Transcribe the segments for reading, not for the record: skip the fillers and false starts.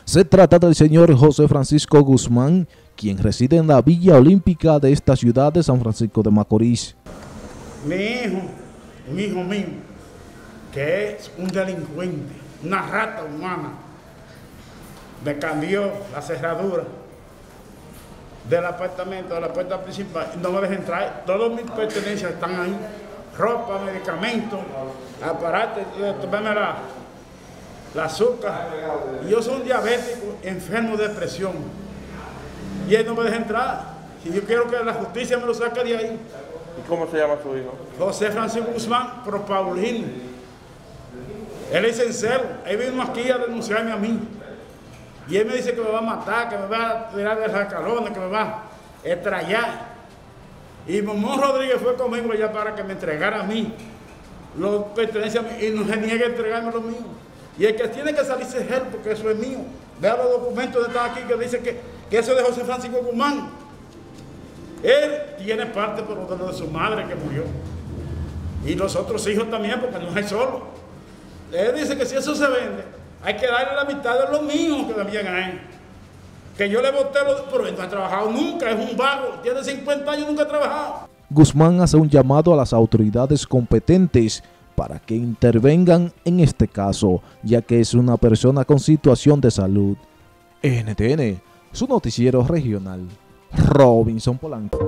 Se trata del señor José Francisco Guzmán, quien reside en la Villa Olímpica de esta ciudad de San Francisco de Macorís. Mi hijo, un hijo mío, que es un delincuente, una rata humana, me cambió la cerradura del apartamento, de la puerta principal, y no me deja entrar. Todas mis pertenencias están ahí, ropa, medicamentos, aparatos, tomarme la azúcar. Y yo soy un diabético, enfermo de depresión, y él no me deja entrar. Y yo quiero que la justicia me lo saque de ahí. ¿Y cómo se llama su hijo? José Francisco Guzmán, pro Paulino. Él es sincero, él vino aquí a denunciarme a mí. Y él me dice que me va a matar, que me va a tirar de las escalones, que me va a estrellar. Y Momón Rodríguez fue conmigo allá para que me entregara a mí los pertenencias y no se niegue a entregarme lo mío. Y el que tiene que salirse es él, porque eso es mío. Vea los documentos que están aquí que dice que eso es de José Francisco Guzmán. Él tiene parte por lo de su madre que murió. Y los otros hijos también, porque no es solo. Él dice que si eso se vende, hay que darle la mitad de los míos que también a él. Que yo le boté pero él no ha trabajado nunca, es un vago, tiene 50 años, nunca ha trabajado. Guzmán hace un llamado a las autoridades competentes para que intervengan en este caso, ya que es una persona con situación de salud. NTN, su noticiero regional. Robinson Polanco.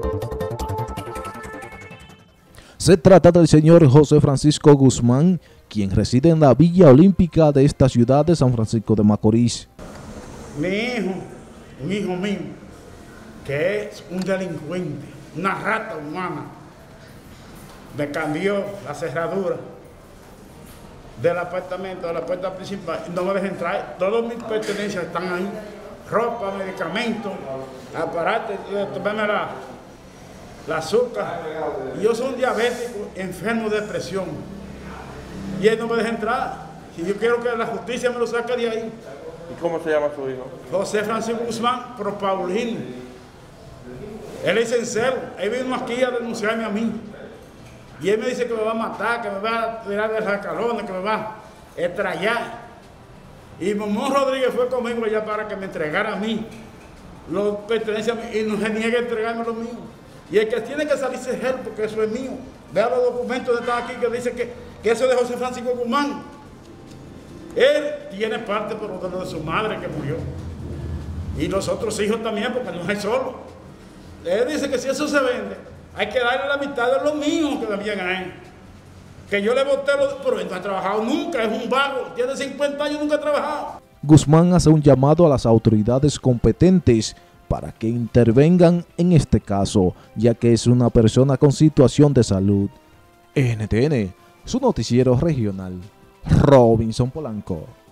Se trata del señor José Francisco Guzmán, quien reside en la Villa Olímpica de esta ciudad de San Francisco de Macorís. Mi hijo, un hijo mío, que es un delincuente, una rata humana, me cambió la cerradura del apartamento, de la puerta principal, y no me deja entrar. Todas mis pertenencias están ahí, ropa, medicamentos, aparatos, tomarme la azúcar. Y yo soy un diabético, enfermo de depresión, y él no me deja entrar. Y yo quiero que la justicia me lo saque de ahí. ¿Y cómo se llama su hijo? José Francisco Guzmán, pro Paulino. Él es sincero, él vino aquí a denunciarme a mí. Y él me dice que me va a matar, que me va a tirar de las escalones, que me va a estrellar. Y Momón Rodríguez fue conmigo allá para que me entregara a mí los pertenencias y no se niegue a entregarme lo mío. Y el que tiene que salirse es él, porque eso es mío. Vea los documentos que están aquí que dice que eso es de José Francisco Guzmán. Él tiene parte por lo de su madre que murió. Y los otros hijos también, porque no es solo. Él dice que si eso se vende, hay que darle la mitad de los míos que también a él. Que yo le boté pero él no ha trabajado nunca, es un vago, tiene 50 años, nunca ha trabajado. Guzmán hace un llamado a las autoridades competentes para que intervengan en este caso, ya que es una persona con situación de salud. NTN, su noticiero regional. Robinson Polanco.